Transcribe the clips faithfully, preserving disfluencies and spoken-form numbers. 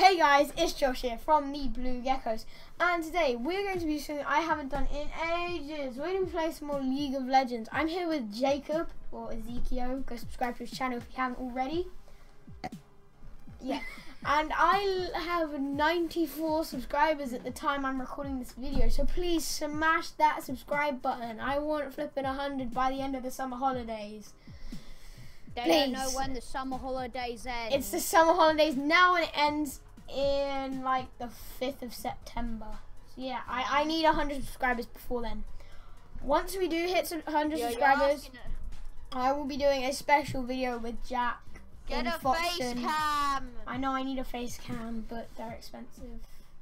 Hey guys, it's Josh here from the Blue Geckos, and today we're going to be doing something I haven't done in ages. We're going to be playing some more League of Legends. I'm here with Jacob, or Ezekiel. Go subscribe to his channel if you haven't already. Yeah, and I have ninety-four subscribers at the time I'm recording this video, so please smash that subscribe button. I want flipping one hundred by the end of the summer holidays. They Please. don't know when the summer holidays end. It's the summer holidays now, and it ends in like the fifth of September. So yeah, I, I need one hundred subscribers before then. Once we do hit one hundred Yo, subscribers, I will be doing a special video with Jack. Get in a Foxton. face cam. I know I need a face cam, but they're expensive.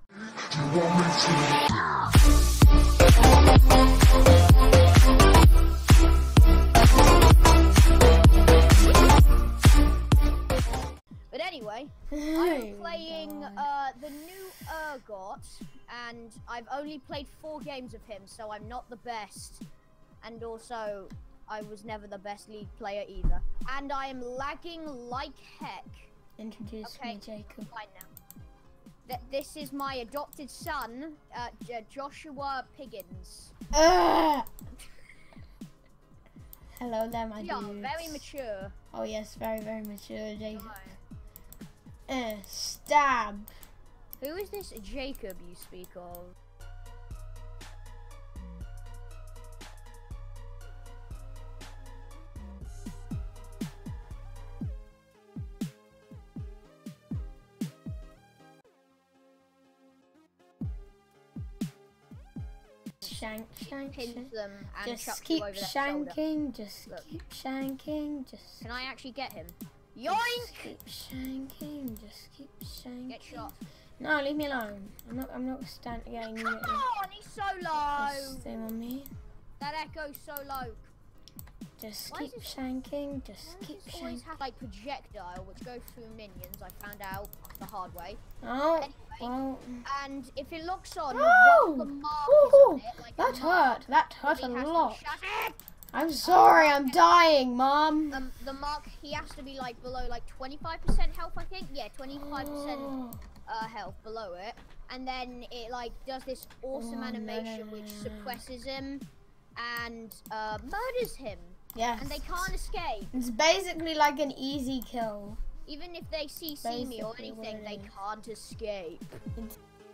But anyway, I'm playing uh, the new Urgot, and I've only played four games of him, so I'm not the best. And also, I was never the best League player either. And I am lagging like heck. Introduce Okay, me, Jacob. fine now. Th this is my adopted son, uh, J Joshua Piggins. Ugh. Hello there, my Yeah, dudes. very mature. Oh yes, very, very mature, Jacob. Right. Uh, stab. Who is this Jacob you speak of? Shank, shank, Pinch shank. them and Just chuck keep you over their shoulder. shanking, just Look. keep shanking, just, Can I actually get him? just Yoink! keep shanking, just keep shanking. Get shot. No, leave me alone. I'm not. I'm not standing getting you. Come on, he's so low. Thing on me. That echo's so low. Just Why keep does shanking, just Why keep does this always shanking. have like projectile which goes through minions? I found out the hard way. Oh, Anyway, well, and if it locks on, No! while the mark is Ooh, on it, like a that mark, hurt. That hurt he a has to be lot. shut- I'm sorry. I'm dying, Mom. Um, the mark, he has to be like below like twenty-five percent health, I think. Yeah, twenty-five percent Oh. uh, health below it, and then it like does this awesome Oh, no, animation no, no, which no. suppresses him and uh, murders him, Yes. and they can't escape. It's basically like an easy kill. Even if they see see me or Basically what anything, it they is. can't escape. It's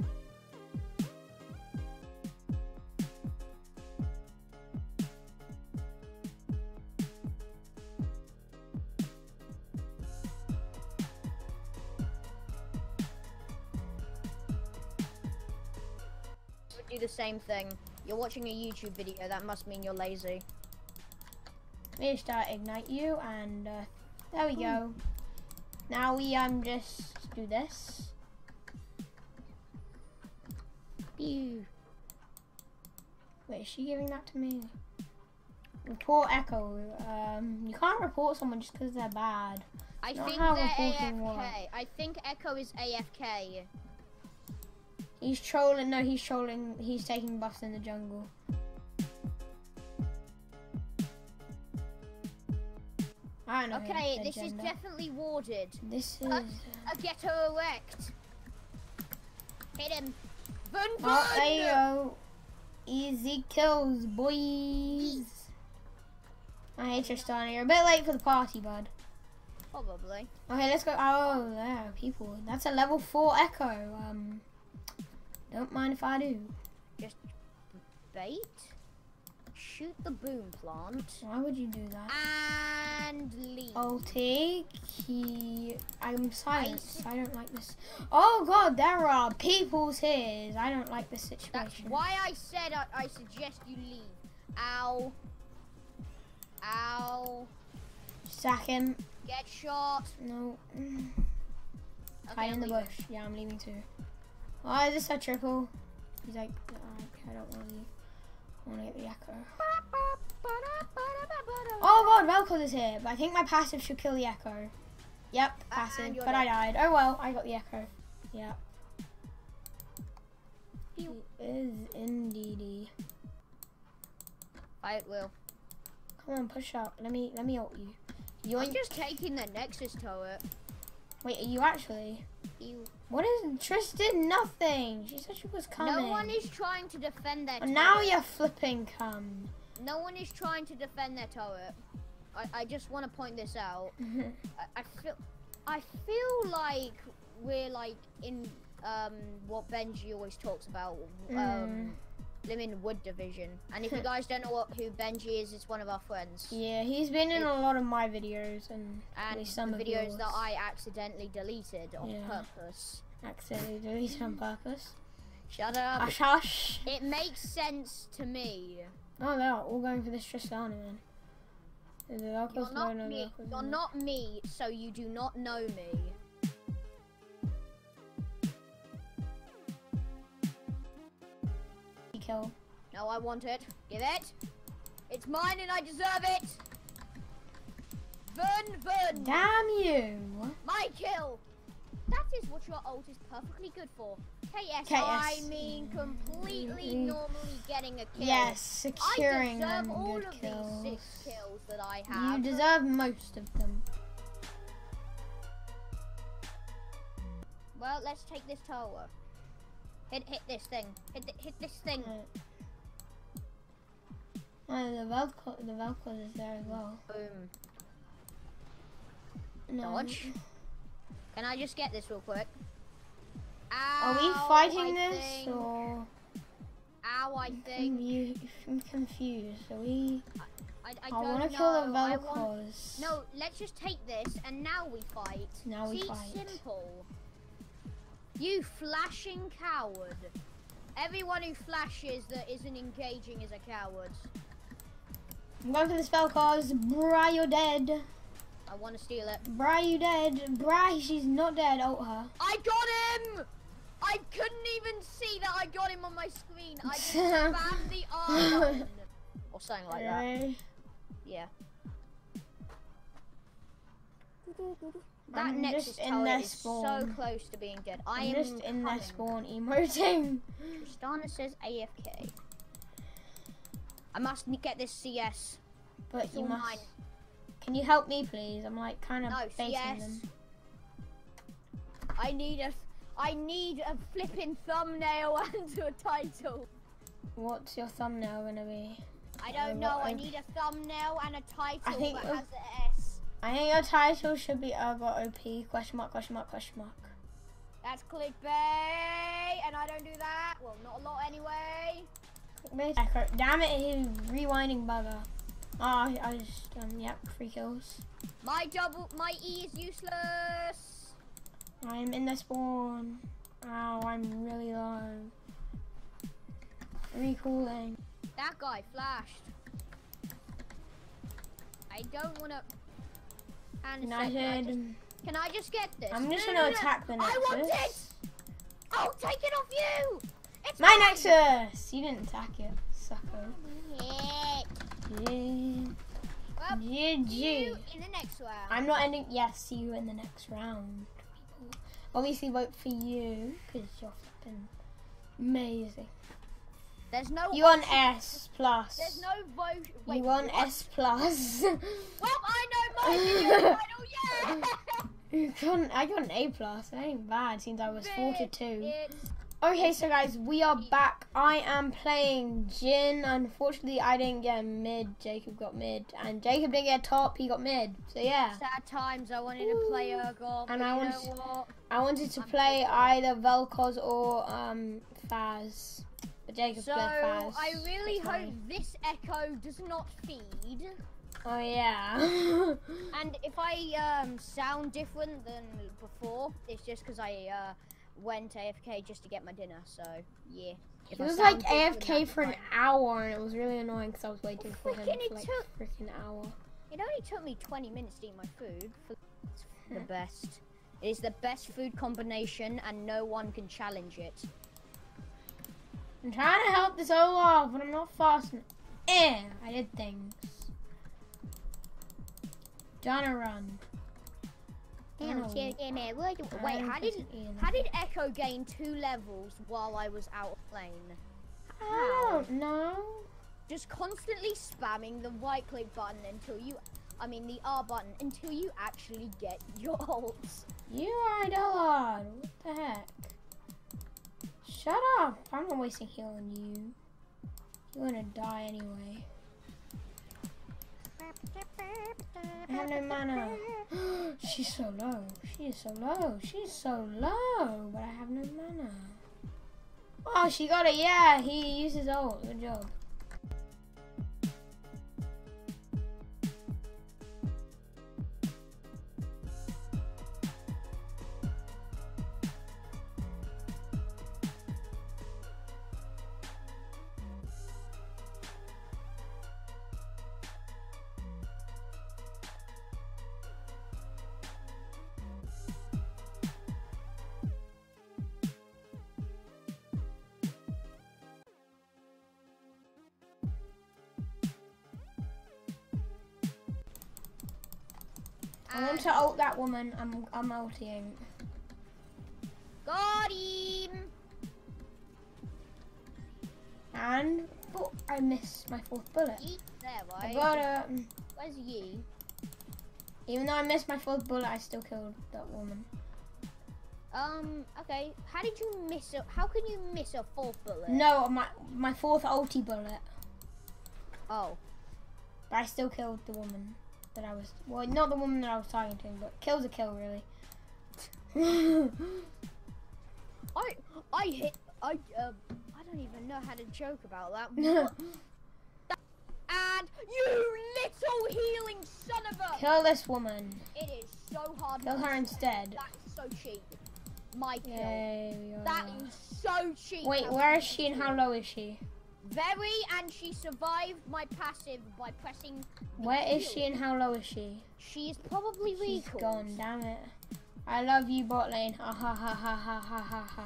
Would do the same thing. You're watching a YouTube video, that must mean you're lazy. We start ignite you, and uh, there we go. Now we um just do this. Pew. Wait, is she giving that to me? Report Echo. Um, you can't report someone just because they're bad. I Not think how they're reporting A F K. works. I think Echo is A F K. He's trolling. No, he's trolling. He's taking buffs in the jungle. I don't know. Okay, their this is gender. definitely warded. This is. Uh, a ghetto erect. Hit him. Vun Oh, there you vun! go. Easy kills, boys. I hate your starting. You're a bit late for the party, bud. Probably. Okay, let's go. Oh, there are people. That's a level four Echo. Um, don't mind if I do. Just bait. Shoot the boom plant. Why would you do that? And leave. Ulti. He. I'm silenced. I don't like this. Oh God, there are people's here. I don't like this That's situation. why I said I, I suggest you leave. Ow. Ow. Sack him. Get shot. No. Okay, Hide in I'm the leaving. bush. Yeah, I'm leaving too. Why is this a triple? He's like, oh, I don't want to leave. I want to get the Echo. Oh God, Velcro is here, but I think my passive should kill the Echo. Yep, passive, And you're but I dead. died. Oh well, I got the Echo. Yep. He Pew. is indeedy. I will. Come on, push up. Let me let me ult you. I'm Yoink. just taking the Nexus turret. Wait, are you actually? You. What is Tristan? Nothing. She said she was coming. No one is trying to defend their And turret. now you're flipping cum. No one is trying to defend their turret. I, I just want to point this out. I, I feel I feel like we're like in um, what Benji always talks about, um, Mm. Lemon Wood Division. And if you guys don't know what, who Benji is, it's one of our friends. Yeah, he's been in a lot of my videos and, And some the of videos yours. that I accidentally deleted on Yeah. purpose. accidentally deleted on purpose. Shut up. Hush, hush. It makes sense to me. Oh, they're all going for this Tristana, man. The Velcros, You're not no, no, me. Velcros, You're no. not me, so you do not know me. Kill. No, I want it. Give it. It's mine and I deserve it. Burn, burn. Damn you. My kill. That is what your ult is perfectly good for. K S, K S. I mean completely Mm. normally getting a kill. Yes, securing I deserve them all good of kills. these six kills that I have. You deserve most of them. Well, let's take this tower. Hit, hit this thing. Hit, th hit this thing. Oh, the Velcro, the Velcro is there as well. Boom. No. Dodge. Can I just get this real quick? Are we Ow, fighting I this think. or? Ow, I think. You, I'm confused. Are we? I, I, I don't want know. to kill the I Velcros. want... No, let's just take this and now we fight. Now we See, fight. simple. You flashing coward. Everyone who flashes that isn't engaging is a coward. I'm going for this Velcros. Bri, you're dead. I want to steal it. Bri, you dead. Bri, she's not dead. Ult her. I got him! I couldn't even see that I got him on my screen. I just spammed the R button. Or something like that. Really? Yeah. That I'm Nexus just in tower their is so spawn. close to being dead. I I'm am just in their coming. spawn emoting. Tristana says A F K. I must get this C S. But It's you all must. mine. Can you help me, please? I'm like kind of No, baiting C S. them. I need a, I need a flipping thumbnail and a title. What's your thumbnail gonna be? I don't Uh, know. what I I- need a thumbnail and a title I think that of- has an S. I think your title should be Urgot O P question mark question mark question mark. That's clickbait, and I don't do that. Well, not a lot anyway. Echo. Damn it, he's rewinding bugger. Oh, I, I just um yep, three kills. My double, my E is useless. I'm in the spawn. Ow, I'm really low. Recalling. That guy flashed. I don't want to. And a sec, can, I just, United. can I just get this? I'm just No, gonna no, no. attack the I want it. Nexus. I'll take it off you. It's My mine. Nexus! You didn't attack it, sucker. Yeah. Yeah. Well, G see G. you in the next round. I'm not ending. Yes, see you in the next round. People obviously vote for you because you're flipping amazing. There's no. You want option- S plus. There's no vote. Wait, You want what? S plus. Well, I know my video title. Yeah. You got, I got an A plus. That ain't bad since I was four to two. It's Okay, so guys, we are back. I am playing Jin. Unfortunately, I didn't get mid. Jacob got mid, and Jacob didn't get top. He got mid. So yeah, sad times. I wanted to play Urgot, And but I you want- know what? I wanted to I'm play so either Vel'Koz or um Faz, but Jacob So played Faz. I really That's hope fine. this echo does not feed. Oh yeah. And if I um, sound different than before, it's just because I uh, went A F K just to get my dinner. So yeah. If He I was sound like A F different, K that's for an fine. hour, and it was really annoying because I was waiting for him Freaking for it like took- a freaking hour. It only took me twenty minutes to eat my food. It's the best. It is the best food combination, and no one can challenge it. I'm trying to help this Olaf, but I'm not fast enough. Eh, I did things. Donna run. Damn, Oh. yeah, yeah, man. Wait, I wait, don't how did put it in. how did Echo gain two levels while I was out of lane? I don't know. Just constantly spamming the right click button until you, I mean the R button, until you actually get your ults. You are a dog. What the heck? Shut up! I'm not wasting heal on you. You're gonna die anyway. I have no mana. She's so low. She is so low. She's so low. But I have no mana. Oh, she got it. Yeah, he used his ult. Good job. I want to ult that woman. I'm I'm ulting. Got him. And oh, I missed my fourth bullet. Yeet there, right? I got her. Where's Yee? Even though I missed my fourth bullet, I still killed that woman. Um. Okay. How did you miss a? How can you miss a fourth bullet? No, my my fourth ulti bullet. Oh. But I still killed the woman that I was. Well, not the woman that I was targeting, but kill's a kill, really. I I hit. I um. I don't even know how to joke about that. And you little healing son of a. Kill this woman. It is so hard. Kill her instead. That's so cheap. My kill. Yay, we are. That is so cheap. Wait, where is she and how low is she? Very, and she survived my passive by pressing. Where is Q. she and how low is she? She is probably She's recalled. gone, damn it. I love you, bot lane. Ha ha ha ha ha ha ha ha.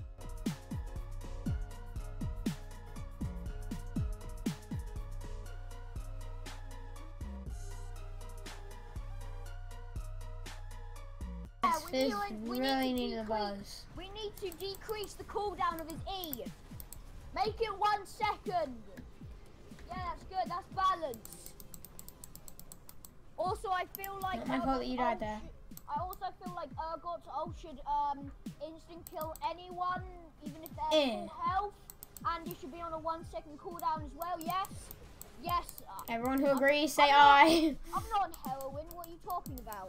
Yeah, This we is need, we really need to needed a decrease- buzz. We need to decrease the cooldown of his E. Make it one second. Yeah, that's good. That's balance. Also, I feel like Not my fault that you died Urgot's there. ult should- I also feel like Urgot's ult should um instant kill anyone, even if they're Eh. full health, and it should be on a one second cooldown as well. Yes, yes. uh, Everyone who agrees, say I'm not- aye. I'm not on heroin. What are you talking about?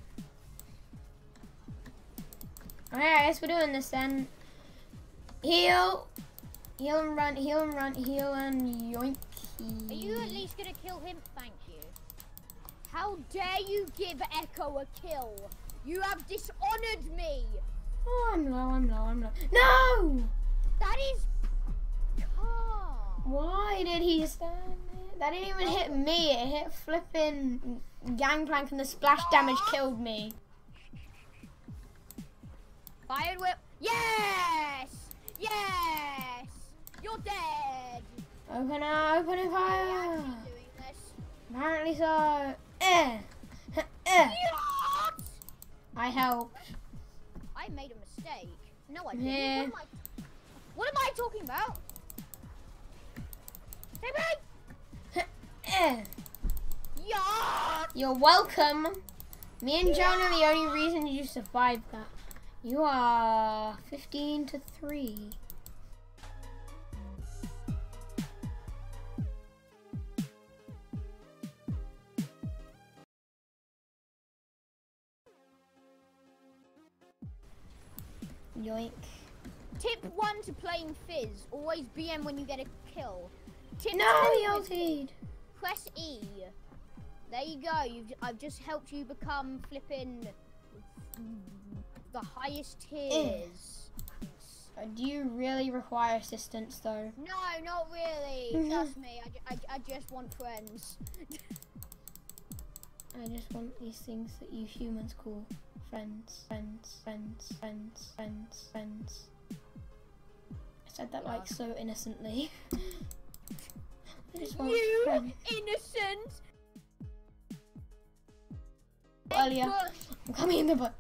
Alright, I guess we're doing this then. Heal. Heal and run, heal and run, heal and yoink. Are you at least gonna kill him? Thank you. How dare you give Echo a kill? You have dishonored me. Oh, I'm low, I'm low, I'm low. No! That is calm. Why did he stand there? That didn't even hit me. It hit flipping Gangplank and the splash damage killed me. Fired whip. Yes! Yes! You're dead. Open up, open Are up you fire. actually doing this? Apparently so. Eh. Eh. Yes! I helped. I made a mistake. No, I didn't. Yeah. What am I, what am I talking about? Hey, Eh. yes! You're welcome. Me and Joan are the only reason you survived that. You are fifteen to three. Yoink. Tip one to playing Fizz: always B M when you get a kill. Tip No, two he is ultied. press E. There you go. You've, I've just helped you become flipping the highest tiers. Uh, Do you really require assistance though? No, not really. Trust me. I, ju- I, I just want friends. I just want these things that you humans call friends, friends, friends, friends, friends, friends. I said that like so innocently. I just want You friends. innocent. Earlier. Bush. I'm coming in the bush.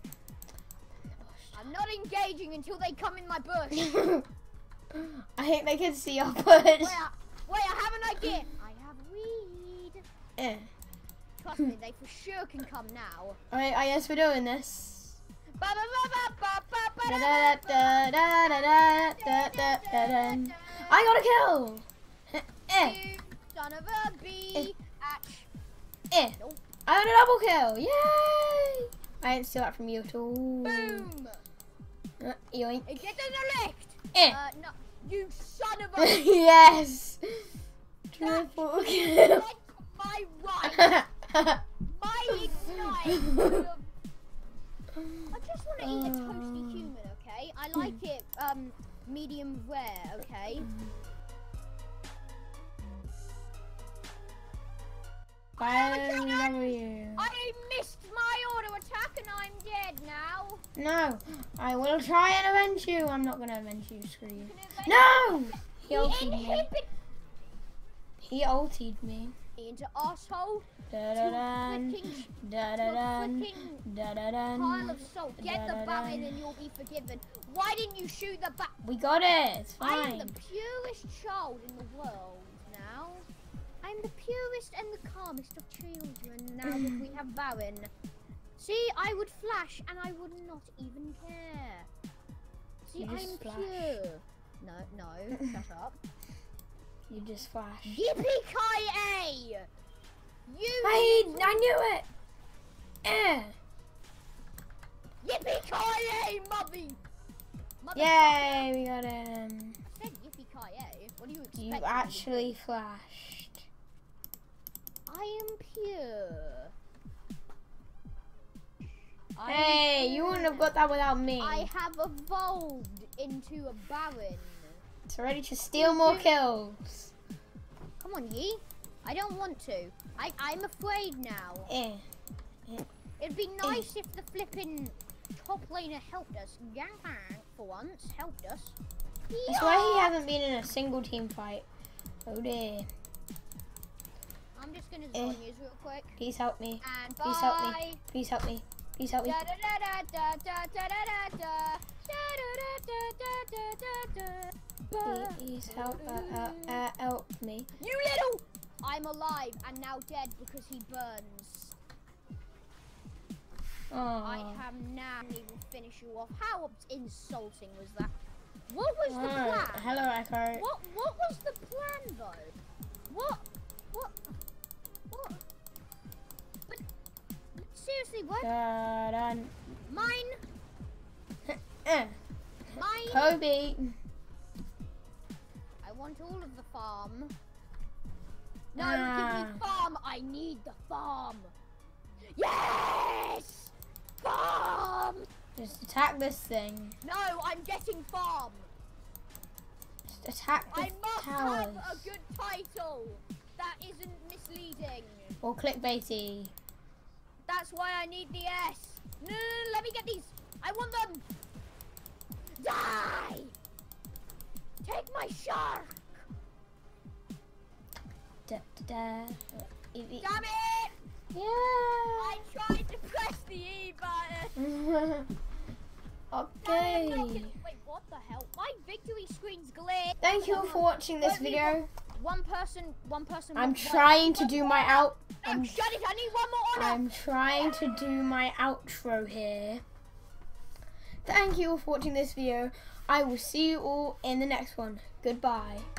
I'm not engaging until they come in my bush. I think they can see our bush. Wait, I- wait, I have an idea. I have weed. Eh. Trust me, they for sure can come now. Alright, I guess we're doing this. Ba, ba, ba, ba, ba, ba, ba, Da, da, da, da, da, da, da, da, da, da. I got a kill. Eh, You son of a bee. Atch. eh. Nope. I got a double kill. Yay! I didn't steal that from you at all. Boom. Uh, yoink. It gets in the lift. Eh. Uh, no. You son of a. Yes. Triple kill. My right. My ignite. I just want to eat a toasty human, okay? I like it um medium rare, okay? W. I missed my auto attack and I'm dead now. No, I will try and avenge you. I'm not gonna avenge you, screw you. Can avenge No! He He ultied me. inhibit He ultied me. me into asshole. Da da da Flicking, da da da flicking da da da. pile of salt. Get the Da-da-dun. baron and you'll be forgiven. Why didn't you shoot the bat? We got it. It's I am fine. the purest child in the world now. I'm the purest and the calmest of children now that we have Baron. See, I would flash and I would not even care. See, You just I'm flash. pure. No, no, shut up. You just flash. Yippee-ki-yay! You I I knew it. Eh. Yippee-ki-yay, mother! Mother- Yay! We got him. I said yippee-ki-yay. What do you expect? You me to actually flashed. do? I am pure. I am Hey, you wouldn't have got that without me. I have evolved into a baron. It's ready to steal more kills. Come on, Yi. I don't want to. I, I'm afraid now. Eh. It'd be nice if the flipping top laner helped us. Gangplank, for once, helped us. That's why he hasn't been in a single team fight. Oh dear. I'm just gonna Eh. zone real quick. Please help me. And bye. Please help me. Please help me. Please help me. Da da da da da da da da da da da da da da da. Please help, uh, uh, uh, help me. You little! I'm alive and now dead because he burns. I Oh. have now even finish you off. How insulting was that? What was the Alright. plan? Hello, Echo. What what was the plan though? What what what? But, but seriously, what? Da, da, Mine eh. mine. Kobe. I want all of the farm. No, give me Ah. farm. I need the farm. Yes! Farm! Just attack this thing. No, I'm getting farm. Just attack the I must towers. have a good title. That isn't misleading. Or clickbaity. That's why I need the S. No, no, no, let me get these. I want them. Die! Take my shark. Da, da, da. E- e- Damn it! Yeah. I tried to press the E button. Okay. Wait, what the hell? My victory screen's glitched. Thank you for watching this Let me video. One person, one person. I'm one- trying to do my out. No, I'm, shut it! I need one more honor. I'm trying to do my outro here. Thank you all for watching this video. I will see you all in the next one. Goodbye.